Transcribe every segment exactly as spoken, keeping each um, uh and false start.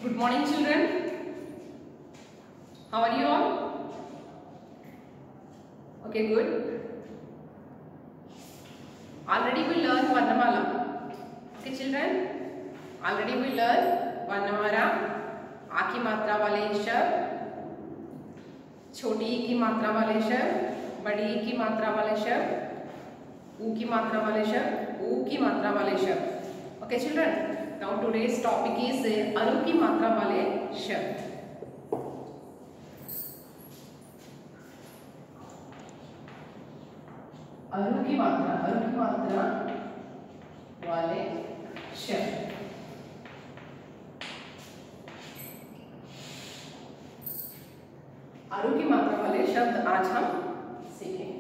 Good morning, children. How are you all? Okay, good. Already we learned Varnamala. Okay, children. Already we learned Varnamala. आ की मात्रा वाले शब्द, छोटी ई की मात्रा वाले शब्द, बड़ी ई की मात्रा वाले शब्द, ऊ की मात्रा वाले शब्द, ऊ की मात्रा वाले शब्द. Okay, children. Now today's topic is अनु की मात्रा वाले शब्द. अनु की मात्रा, अनु की मात्रा वाले शब्द. अनु की मात्रा वाले शब्द आज हम सीखेंगे.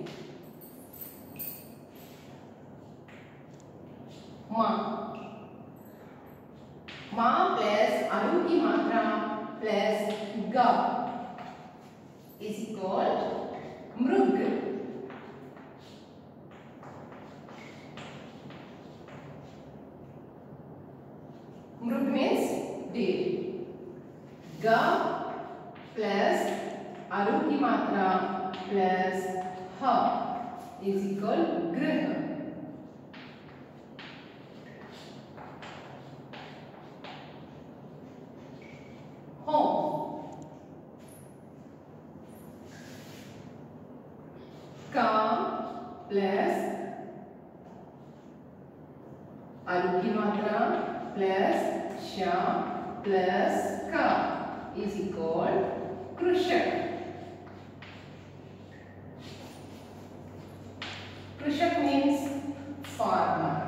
माँ, माँ प्लस अनु की मात्रा प्लस ग इज इक्वल मृग. मृग मीन्स deer. ग प्लस अनु की मात्रा प्लस ह इज इक्वल गृह. होम, का प्लस अनु की मात्रा प्लस श प्लस का इज इक्वल कृषक. कृषक means farmer.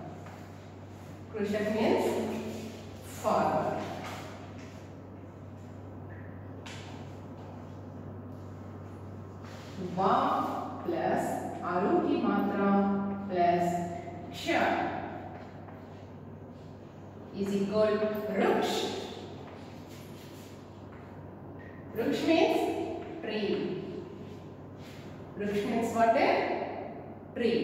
कृषक means farmer. वा प्लस अनु की मात्रा प्लस क्ष is equal वृक्ष. वृक्ष means tree. वृक्ष means what? Tree.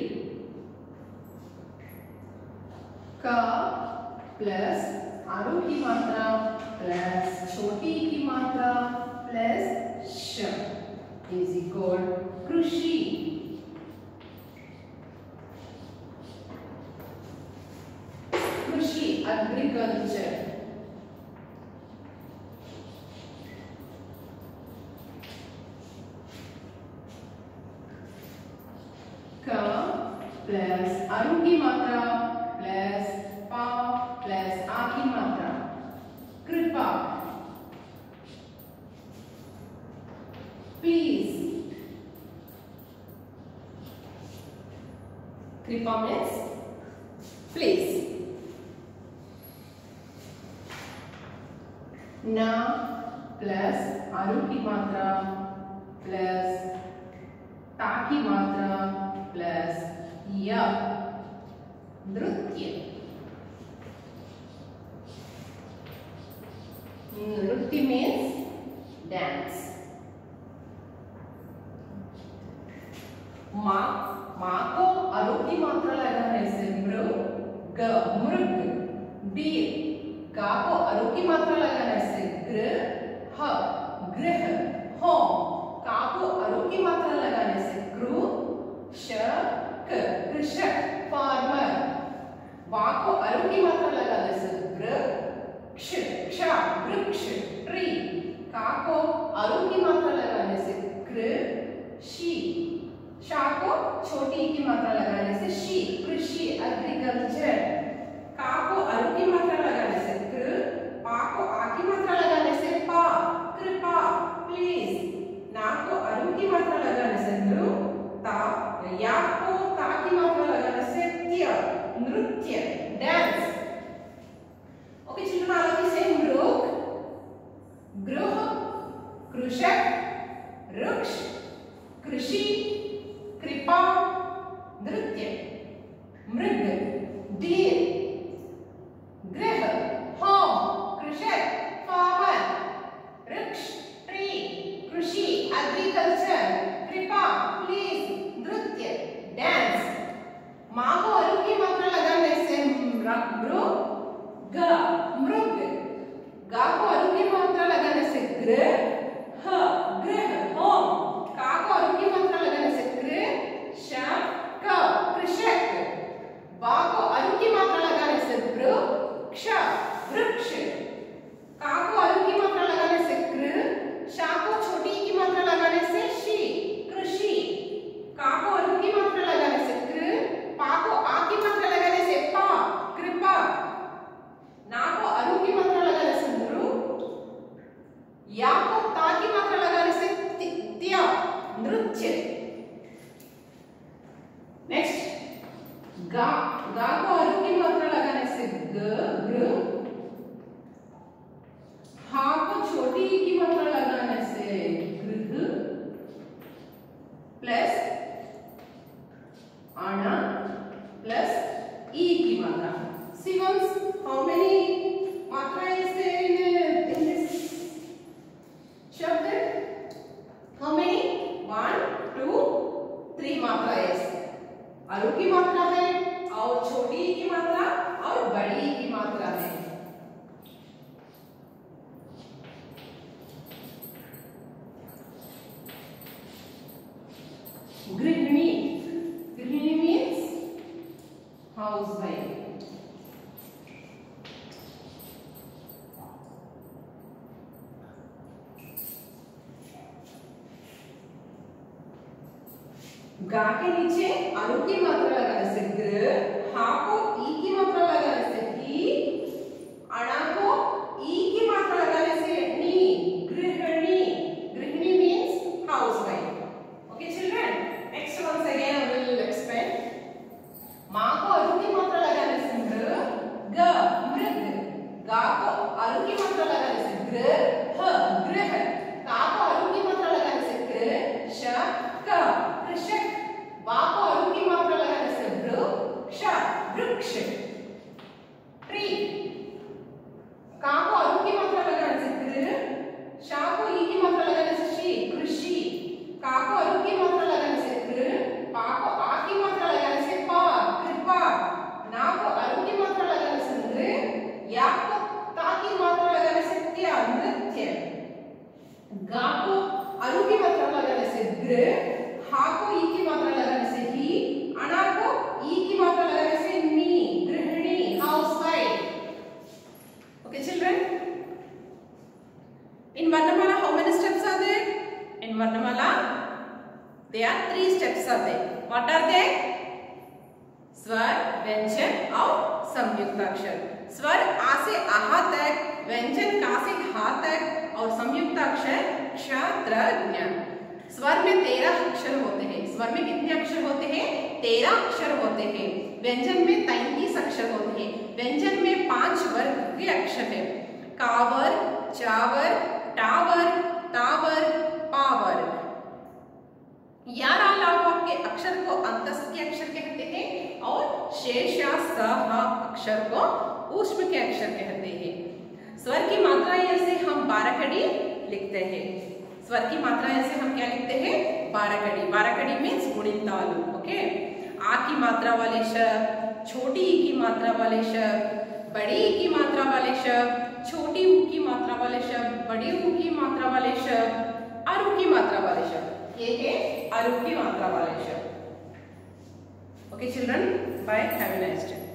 का प्लस अनु की मात्रा प्लस छोटी की मात्रा प्लस श is equal कृषि. कृषि agriculture. का प्लस अनु की मात्रा प्लस पा प्लस आ की मात्रा कृपा. प्लीज. कृपा मीन्स प्लीज. न प्लस अनु की मात्रा प्लस ता की मात्रा प्लस य नृत्य. नृत्य मीन्स डांस. माँ, माँ को अनु की मात्रा लगाने से मृग मृग. डीर, गा को अनु की मात्रा लगाने से गृह गृह. होम, का को अनु की मात्रा लगाने से कृषक कृषक फार्मर. वा को अनु की मात्रा लगाने से वृक्ष क्ष वृक्ष ट्री. का को अनु की मात्रा लगाने से कृषि. शा को छोटी की मात्रा लगाने से शी कृषि एग्रीकल्चर. का को अनु की मात्रा लगाने से कृ. पा को आ की मात्रा लगाने से पा कृपा प्लीज. ना को अनु की मात्रा लगाने से नृ. ता या को ता की मात्रा लगाने से त्य नृत्य डांस. ओके चिल्ड्रन, आगे से मृग गृह कृषक वृक्ष कृषि कृपा नृत्य मृग डीर गृह होम कृषक फार्मर वृक्ष ट्री कृषि एग्रीकल्चर कृपा प्लीज नृत्य डांस. माँ को अनु की मात्रा लगाने से मृग मृग गा को गा गा को अरु की मात्रा लगाने से ग ग्र, हा को छोटी ई की मात्रा लगाने से गृह, प्लस अणा प्लस ई की मात्रा. See once how many matra is there in, in this shabd? How many? One, two, three matra is. अरु की मात्रा है और छोटी ई की मात्रा और बड़ी ई की मात्रा है. गृहिणी, गृहिणी means housewife. गा के नीचे अरु की मात्रा लगाने से ग्र, हा को ई की मात्रा लगाने से ही, अणा को ई की मात्रा लगाने से नी, गृहिणी. गृहिणी means housewife. Okay children, next once again I will explain. माँ को अरु की मात्रा लगाने से मृ, ग मृग. गा को अरु की मात्रा लगाने से गृह, गृह. का को अरु की मात्रा लगाने से कृ, श, क कृषक. वा को अरु की मात्रा लगाने से वृक्ष, वृक्ष. ट्री. का को अरु की मात्रा लगाने से कृ, शा को ई की मात्रा लगाने से शी, कृषि. का को अरु की मात्रा लगाने से कृ, पा को आ की मात्रा लगाने से पा, कृपा. ना को अरु की मात्रा लगाने से नृ, या को ता की मात्रा लगाने से त्या, नृत्य. गा को अरु की मात्रा लगाने से गृह, हा को ई की मात्रा लगाने से ही, अणा को ई की मात्रा लगाने से नी, गृहिणी, housewife. Okay children, in Varnamala how many steps are there? In Varnamala there are three steps are there. What are they? स्वर, व्यंजन और संयुक्ताक्षर. स्वर आ से आहा तक, व्यंजन का से हा तक और संयुक्ताक्षर क्ष, त्र, ज्ञ. स्वर में तेरह अक्षर होते हैं. स्वर में कितने अक्षर होते हैं? तेरह अक्षर होते हैं. व्यंजन में तैंतीस अक्षर होते हैं. व्यंजन में पांच वर्ग के अक्षर है. कावर, चावर, टावर, तावर, पावर. यार अलावा के अक्षर को अंतस्थ के अक्षर कहते हैं और शेष या सह अक्षर को ऊष्म के अक्षर कहते हैं. स्वर की मात्राएं ऐसे हम बारह कड़ी लिखते हैं. स्वर की मात्राएं से हम क्या लिखते हैं? बारह कड़ी. बारह कड़ी मीन्स गुणित तालु. ओके. आ की मात्रा वाले शब्द, छोटी ई की मात्रा वाले शब्द, बड़ी ई की मात्रा वाले शब्द, छोटी ऊ की मात्रा वाले शब्द, बड़ी ऊ की मात्रा वाले शब्द, अरु की मात्रा वाले शब्द. ये है अरु की मात्रा वाले शब्द. Okay children, bye, have a nice day.